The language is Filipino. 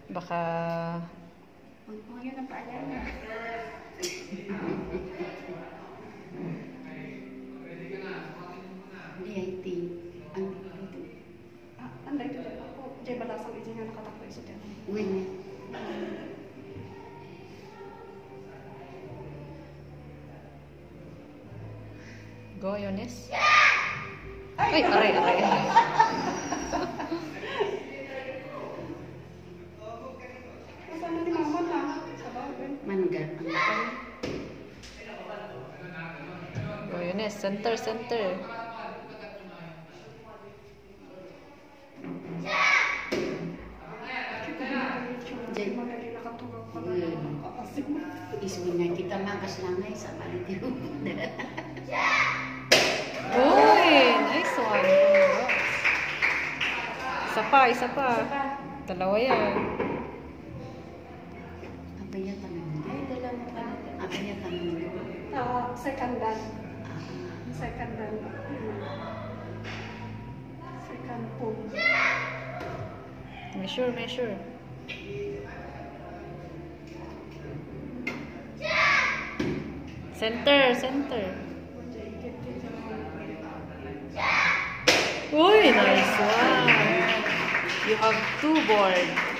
Baka... Yun ang paalala. Hindi, I think. Anday ito dyan ako. Diyan balasang ito nga nakatakbo isa dyan. Win. Go, Ioness. Ay, aray. Kasama ni Mama na. Sa bagay. Mangga. Go, Ioness. Center. Iswin na kita magas langay sa palit yung Uy! Nice one. Isa pa. Dalawa yan. Apayatan mo. Ay, dalawa pa. Apayatan mo. Second dan. Second pull. Measure. Center. Uy, nice one. You have 2 board.